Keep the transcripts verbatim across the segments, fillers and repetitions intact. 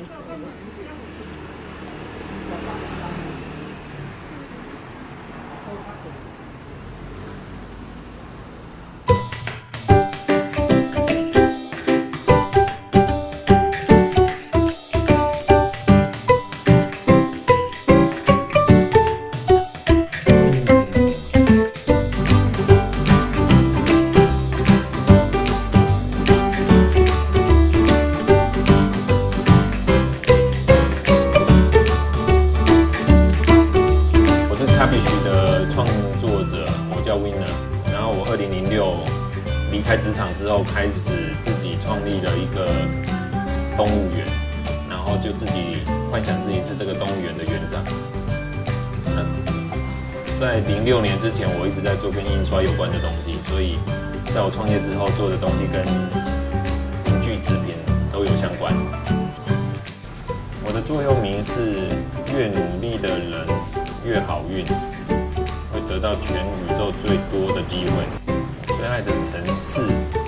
离开职场之后，开始自己创立了一个动物园，然后就自己幻想自己是这个动物园的园长。那在零六年之前，我一直在做跟印刷有关的东西，所以在我创业之后做的东西跟文具制品都有相关。我的座右铭是：越努力的人越好运，会得到全宇宙最多的机会。最爱的城市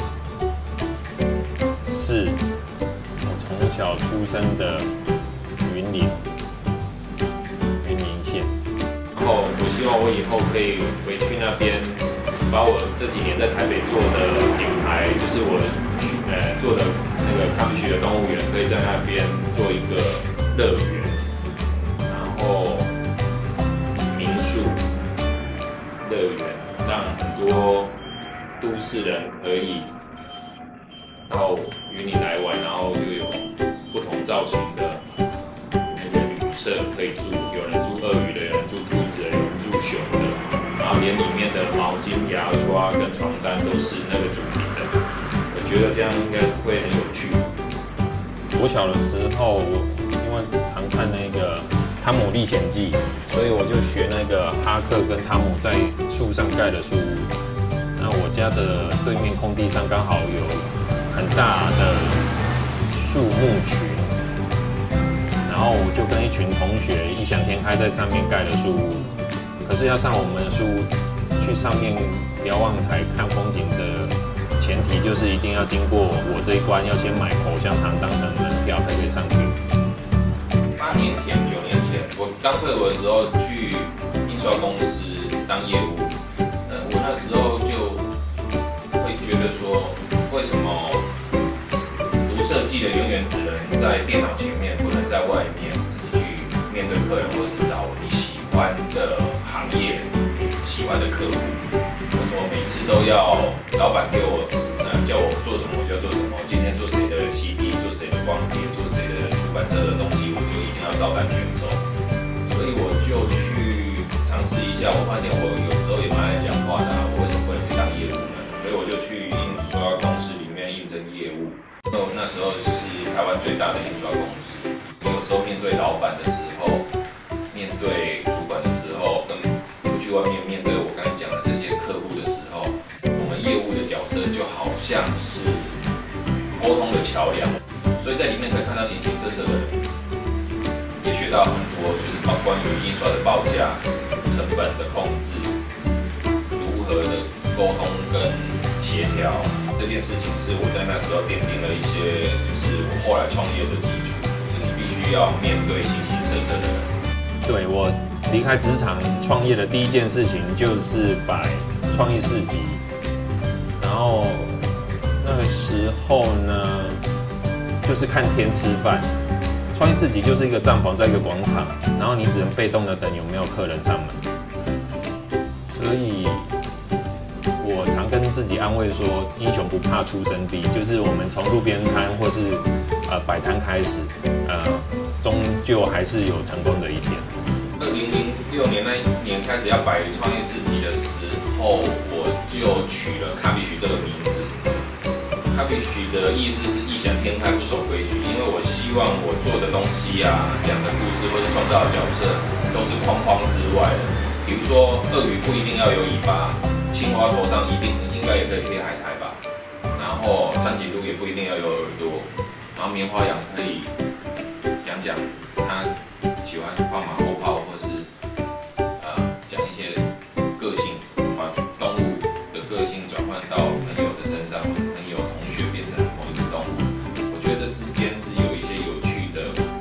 是我从小出生的云林，云林县。然后我希望我以后可以回去那边，把我这几年在台北做的品牌，就是我呃做的那个康许的动物园，可以在那边做一个乐园，然后民宿乐园，让很多都市人可以到云林来玩，然后就有不同造型的那个旅社可以住，有人住鳄鱼的，有人住兔子的，有人住熊的，然后连里面的毛巾、牙刷跟床单都是那个主题的。我觉得这样应该会很有趣。我小的时候，因为常看那个《汤姆历险记》，所以我就学那个哈克跟汤姆在树上盖的树屋。那我家的对面空地上刚好有很大的树木群，然后我就跟一群同学异想天开在上面盖了树屋。可是要上我们的树屋，去上面瞭望台看风景的前提就是一定要经过我这一关，要先买口香糖当成门票才可以上去。八年前、九年前，我刚退伍的时候去印刷公司当业务。我那时候就会觉得说，为什么读设计的永远只能在电脑前面，不能在外面自己去面对客人，或是找你喜欢的行业、喜欢的客户？为什么每次都要老板给我呃叫我做什么我就要做什么？今天做谁的 C D， 做谁的光碟，做谁的出版社的东西，我就一定要照单全收。所以我就去尝试一下，我发现我有时候也蛮爱讲话的啊，我为什么会去当业务呢？所以我就去印刷公司里面应征业务。那时候是台湾最大的印刷公司，有时候面对老板的时候，面对主管的时候，跟出去外面面对我刚才讲的这些客户的时候，我们业务的角色就好像是沟通的桥梁，所以在里面可以看到形形色色的人，也学到很多，就是包关于印刷的报价、成本的控制，如何的沟通跟协调。这件事情是我在那时候奠定了一些，就是我后来创业的基础，就是你必须要面对形形色色的人。对，我离开职场创业的第一件事情就是摆创意市集，然后那个时候呢，就是看天吃饭。创意市集就是一个帐篷在一个广场，然后你只能被动的等有没有客人上门。所以我常跟自己安慰说，英雄不怕出身低，就是我们从路边摊或是呃摆摊开始，呃，终究还是有成功的一天。二零零六年那一年开始要摆创意市集的时候，我就取了卡比许这个名字。卡比许的意思是异想天开，不守规矩，因为我希望我做的东西啊，讲的故事或是创造的角色，都是框框之外的。比如说，鳄鱼不一定要有尾巴，青蛙头上一定应该也可以贴海苔吧。然后长颈鹿也不一定要有耳朵，然后棉花羊可以讲讲它喜欢放马后炮，或是呃讲一些个性，把动物的个性转换到朋友的身上，或是朋友同学变成某一只动物。我觉得这之间是有一些有趣的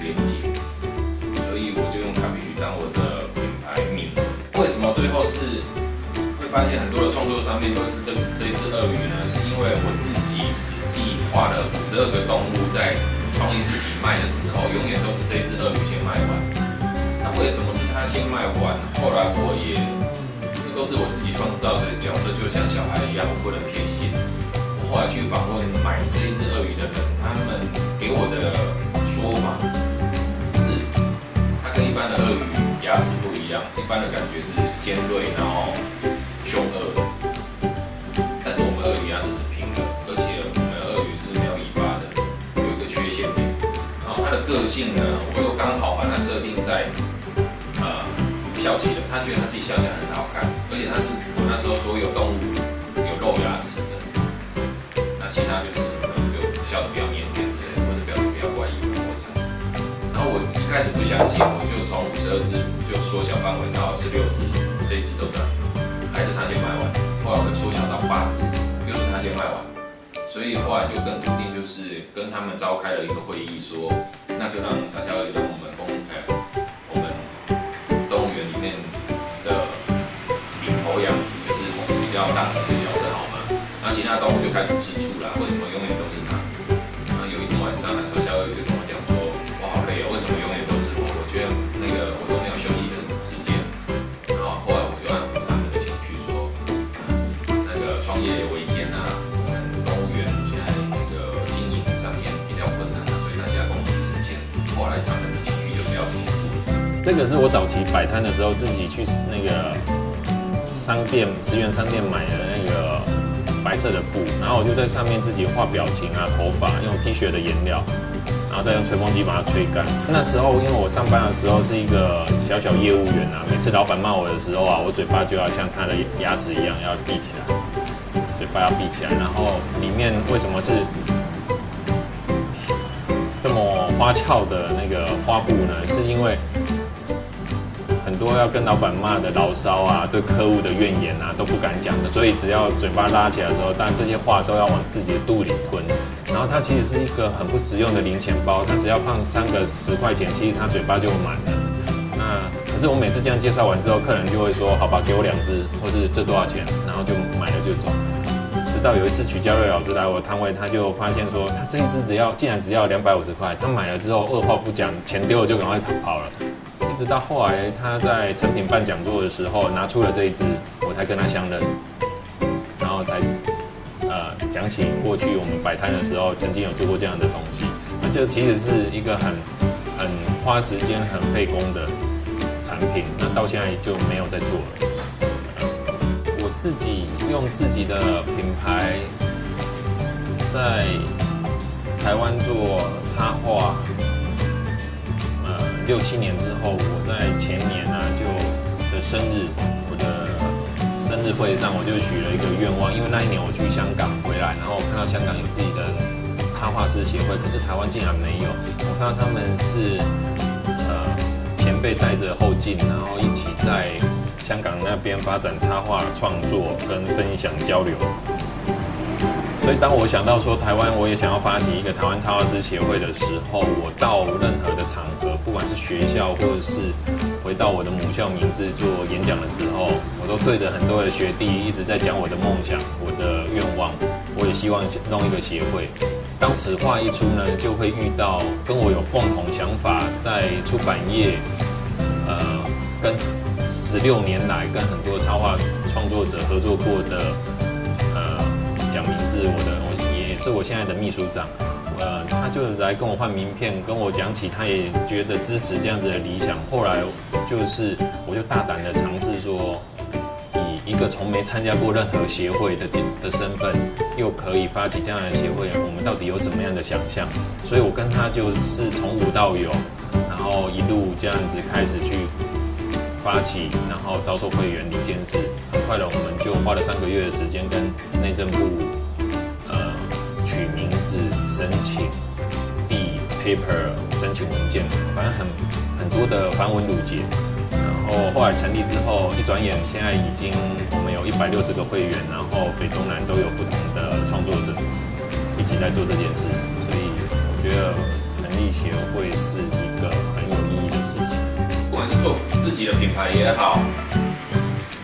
发现很多的创作上面都是这这一只鳄鱼呢，是因为我自己实际画了五十二个动物，在创意市集卖的时候，永远都是这一只鳄鱼先卖完。那为什么是它先卖完？后来我也，这都是我自己创造的角色，就像小孩一样，我不能偏心。我后来去访问买这一只鳄鱼的人，他们给我的说法是，它跟一般的鳄鱼牙齿不一样，一般的感觉是尖锐，然后凶恶的。但是我们鳄鱼牙齿是平的，而且我们鳄鱼是没有尾巴的，有一个缺陷点。然后它的个性呢，我又刚好把它设定在呃笑起来，他觉得他自己笑起来很好看，而且他是我那时候所有动物有露牙齿的，那其他就是就笑得比较腼腆之类的，或者表情比较怪异的我猜。然后我一开始不相信，我就从五十二只就缩小范围到十六只，这一只都在，还是他先卖完。后来我缩小到八只，又是他先卖完。所以后来就更笃定，就是跟他们召开了一个会议，说那就让傻笑鳄鱼当我们公呃我们动物园里面的领头羊，就是比较大的角色好吗？然后其他动物就开始吃醋啦，为什么永远都是他？然后有一天晚上，傻笑鳄鱼就跟我讲说，我好累哦，为什么永远都是我？我觉得那个我都没有休息的时间。然后后来我就安抚他们的情绪，说那个创业维艰啊。 这个是我早期摆摊的时候自己去那个商店十元商店买的那个白色的布，然后我就在上面自己画表情啊、头发，用 T 恤的颜料，然后再用吹风机把它吹干。那时候因为我上班的时候是一个小小业务员啊，每次老板骂我的时候啊，我嘴巴就要像他的牙齿一样要闭起来，嘴巴要闭起来，然后里面为什么是这么花俏的那个花布呢？是因为很多要跟老板骂的牢骚啊，对客户的怨言啊都不敢讲的，所以只要嘴巴拉起来的时候，当然这些话都要往自己的肚里吞。然后它其实是一个很不实用的零钱包，它只要放三个十块钱，其实它嘴巴就满了。那可是我每次这样介绍完之后，客人就会说：“好吧，给我两只，或是这多少钱？”然后就买了就走。直到有一次曲家瑞老师来我摊位，他就发现说，他这一只只要竟然只要两百五十块，他买了之后二话不讲，钱丢了就赶快逃跑了。一直到后来他在成品办讲座的时候拿出了这一支，我才跟他相认，然后才呃讲起过去我们摆摊的时候曾经有做过这样的东西。那这其实是一个很很花时间、很费工的产品，那到现在就没有再做了。我自己用自己的品牌在台湾做插画。六七年之后，我在前年啊，就的生日，我的生日会上，我就许了一个愿望，因为那一年我去香港回来，然后我看到香港有自己的插画师协会，可是台湾竟然没有。我看到他们是呃前辈带着后进，然后一起在香港那边发展插画创作跟分享交流。所以当我想到说台湾我也想要发起一个台湾插画师协会的时候，我到任何的场合，不管是学校或者是回到我的母校明志做演讲的时候，我都对着很多的学弟一直在讲我的梦想、我的愿望，我也希望弄一个协会。当此话一出呢，就会遇到跟我有共同想法，在出版业，呃，跟十六年来跟很多插画创作者合作过的，呃。讲名字，我的我也是我现在的秘书长，呃，他就来跟我换名片，跟我讲起，他也觉得支持这样子的理想。后来就是我就大胆的尝试说，以一个从没参加过任何协会的的身份，又可以发起这样的协会，我们到底有什么样的想象？所以我跟他就是从无到有，然后一路这样子开始去发起，然后招收会员、理监事，很快的我们就花了三个月的时间跟内政部呃取名字、申请递 paper、申请文件，反正很很多的繁文缛节。然后后来成立之后，一转眼现在已经我们有一百六十个会员，然后北中南都有不同的创作者一起在做这件事，所以我觉得成立协会是一个很有意义的事情。 不管是做自己的品牌也好，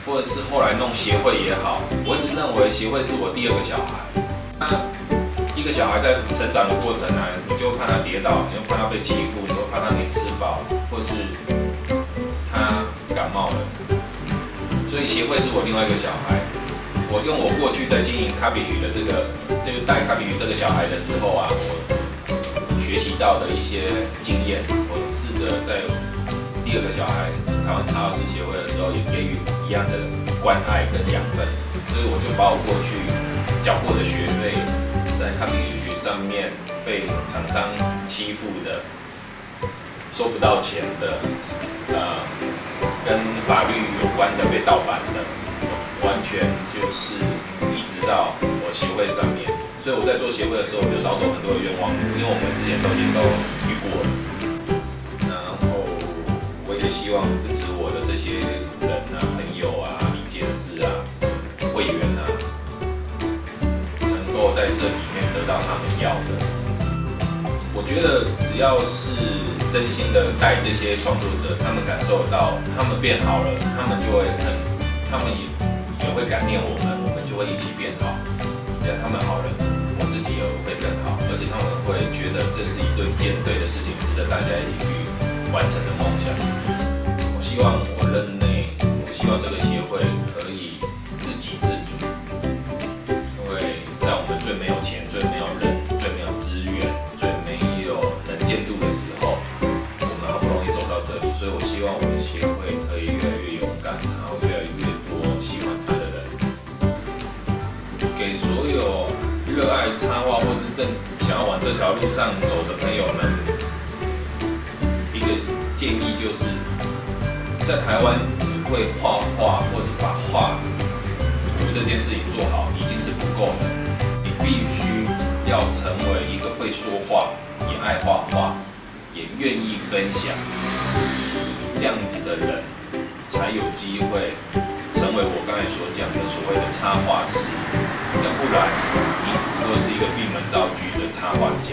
或者是后来弄协会也好，我一直认为协会是我第二个小孩。那一个小孩在成长的过程啊，你就怕他跌倒，你又怕他被欺负，你又怕他没吃饱，或者是他感冒了。所以协会是我另外一个小孩。我用我过去在经营咖比曲的这个，就是带咖比曲这个小孩的时候啊，我学习到的一些经验，我试着在第二个小孩台湾插画师协会的时候，也给予一样的关爱跟养分。所以我就把我过去缴过的学费，在咖比曲上面被厂商欺负的、收不到钱的，呃，跟法律有关的被盗版的。完全就是移植到我协会上面，所以我在做协会的时候，我就少走很多的冤枉路，因为我们之前都已经都遇过了。然后我也希望支持我的这些人啊、朋友啊、理监事啊、会员啊，能够在这里面得到他们要的。我觉得只要是真心的带这些创作者，他们感受到他们变好了，他们就会很，他们也。也会感念我们，我们就会一起变好。只要他们好了，我自己也会更好，而且他们会觉得这是一对兼对的事情，值得大家一起去完成的梦想。我希望我任内，我希望这个协会可以自给自足，因为在我们最没有钱、最没有人、最没有资源、最没有能见度的时候，我们好不容易走到这里，所以我希望我们协会可以越来越勇敢，然后越来越多喜欢他的人，给所有热爱插画或是正想要往这条路上走的朋友们一个建议，就是在台湾只会画画或是把画图这件事情做好已经是不够的，你必须要成为一个会说话、也爱画画、也愿意分享这样子的人，才有机会成为我刚才所讲的所谓的插画师，要不然你只不过是一个闭门造句的插画家，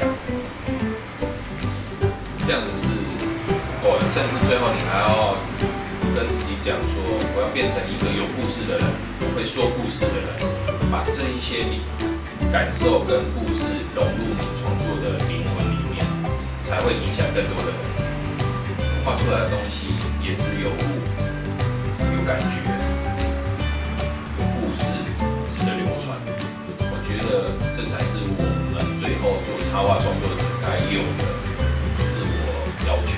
这样子是不够的，甚至最后你还要跟自己讲说，我要变成一个有故事的人，会说故事的人，把这一些感受跟故事融入你创作的灵魂里面，才会影响更多的人。画出来的东西言之有物，有感觉，有故事，值得流传。我觉得这才是我们最后做插画创作者该有的自我要求。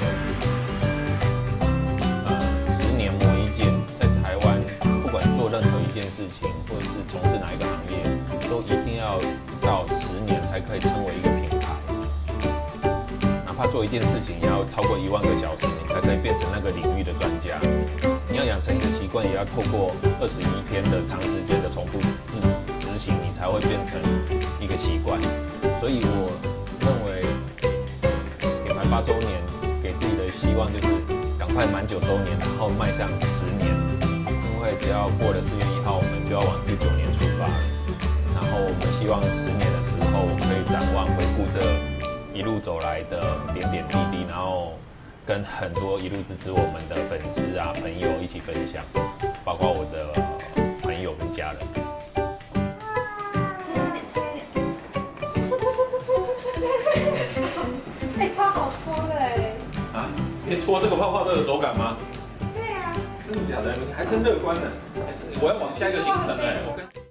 呃，十年磨一剑，在台湾，不管做任何一件事情，或者是从事哪一个行业，都一定要到十年才可以称为一个品牌。哪怕做一件事情，也要超过一万个小时，你才可以变成那个领域的专家。你要养成一个习惯，也要透过二十一天的长时间的重复执执行，你才会变成一个习惯。所以我认为品牌八周年给自己的希望就是赶快满九周年，然后迈向十年。因为只要过了四月一号，我们就要往第九年出发了。然后我们希望十年的时候，我们可以展望回顾这一路走来的点点滴滴，然后跟很多一路支持我们的粉丝啊、朋友一起分享，包括我的朋友跟家人。 哎，超好搓的哎！ 啊，你搓这个泡泡都有手感吗？ 对啊， 真的假的？你还真乐观呢！我要往下一个行程哎，我跟。